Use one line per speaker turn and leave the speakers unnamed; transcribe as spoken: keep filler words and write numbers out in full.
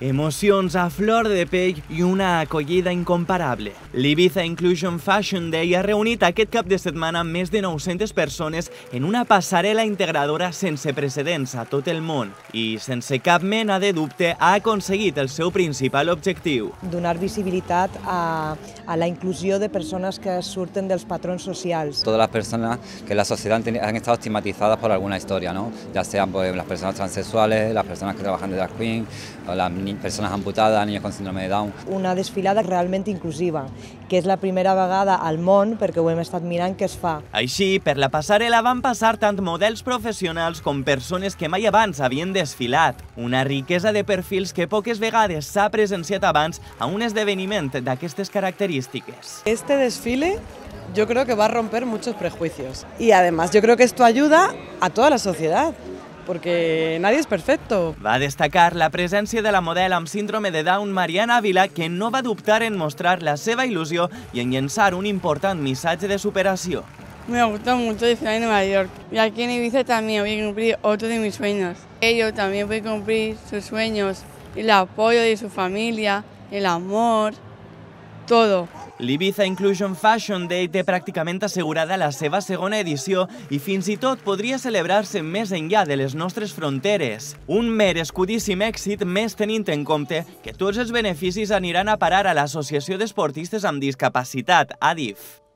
Emocions a flor de pell i una acollida incomparable. L'Ibiza Inclusion Fashion Day ha reunit aquest cap de setmana més de nou-centes persones en una passarel·la integradora sense precedents a tot el món i, sense cap mena de dubte, ha aconseguit el seu principal objectiu.
Donar visibilitat a, a la inclusió de persones que surten dels patrons socials.
Todas las personas que en la sociedad han, han estado estigmatizadas por alguna historia, ¿no? Ya sean pues, las personas transexuales, las personas que trabajan de drag queen, o las personas amputadas, niños con síndrome de Down.
Una desfilada realment inclusiva, que és la primera vegada al món, perquè ho hem estat mirant, que es fa.
Així, per la passarel·la van passar tant models professionals com persones que mai abans havien desfilat. Una riquesa de perfils que poques vegades s'ha presenciat abans a un esdeveniment d'aquestes característiques.
Este desfile yo creo que va a romper muchos prejuicios y además yo creo que esto ayuda a toda la sociedad. Porque nadie es perfecto.
Va destacar la presència de la model amb síndrome de Down Mariana Ávila, que no va dubtar en mostrar la seva il·lusió i en llençar un important missatge de superació.
Me gustó mucho desfilar en Nueva York y aquí en Ibiza también voy a cumplir otro de mis sueños. Ellos también pueden cumplir sus sueños, el apoyo de su familia, el amor, todo.
L'Ibiza Inclusion Fashion Day té pràcticament assegurada la seva segona edició i fins i tot podria celebrar-se més enllà de les nostres fronteres. Un mer escudíssim èxit, més tenint en compte que tots els beneficis aniran a parar a l'Associació d'Esportistes amb Discapacitat, A D I F.